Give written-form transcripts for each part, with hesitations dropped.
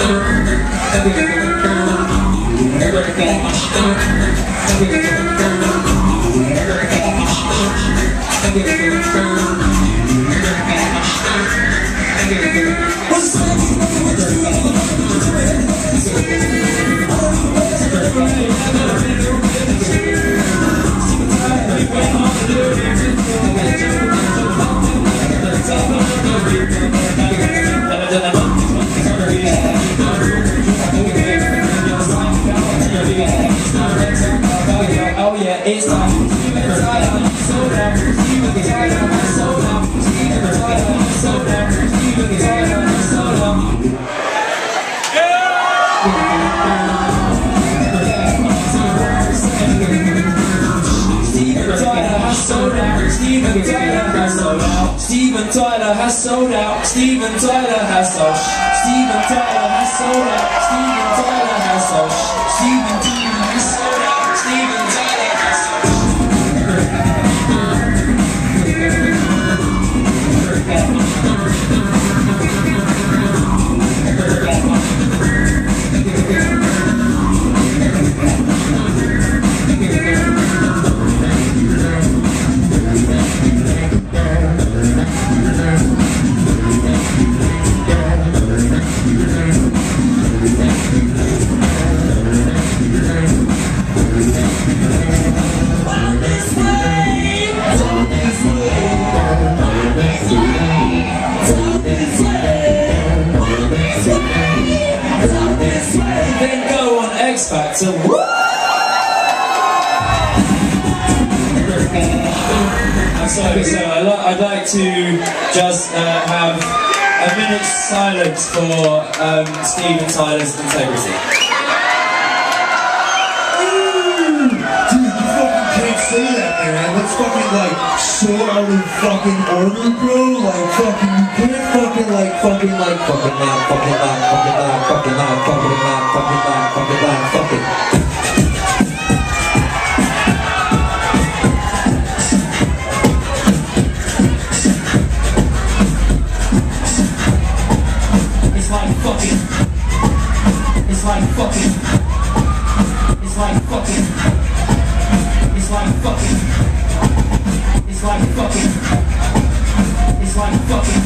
Oh yeah, it's time. Steven Tyler, so down. Steven Tyler, so down. Steven Tyler, so down. Steven Tyler, so down. Steven Tyler has sold out. Steven Tyler has sold out. Steven Tyler has sold out. Steven Tyler has sold. Steven Tyler has sold out. Steven Tyler has sold. Steven Tyler has sold out. Steven Tyler has sold. Then go on X Factor. So I'd like to just have a minute's silence for Steven Tyler's integrity. Dude, you fucking can't say that, man. Let's fucking like sort out in fucking order, bro. Like fucking, you can't fucking like fucking loud, fucking loud, fucking loud, fucking loud, fucking loud, fucking loud, fucking loud, fucking loud, fucking. It's like fucking. It's like fucking. It's like fucking. It's like fucking. It's like fucking. It's like fucking.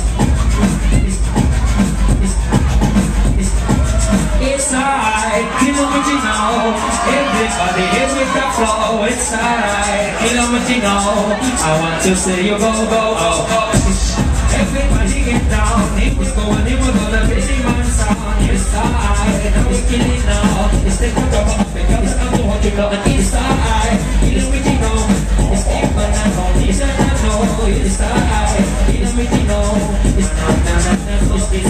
It's alright, you know what you know. Everybody is with the flow. It's alright, you know what you know. I want to see you go, go, oh, oh. Everybody get down. It was going in with all the busy man sound. It's alright, now we're killing now. It's the good of Africa. It's not what you know. It's alright, you know what you know. It's people that know. It's not that know. It's alright, you know what you know. It's not that know. It's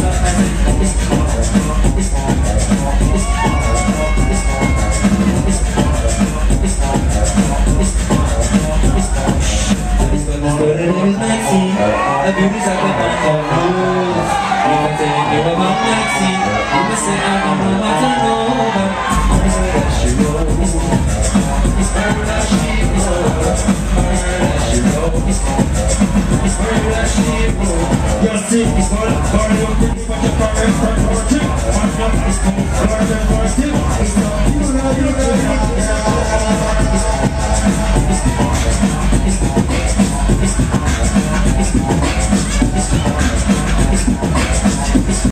a beauty's like a bunch of rules. You can take you about Maxine. You can say I don't know what to know, but it's her that she knows. It's her that she knows. It's her that she knows. It's her that she knows. Your stick is for the party of British bunch of progress for more too. One up is for the party of more too. It's not you know, it's not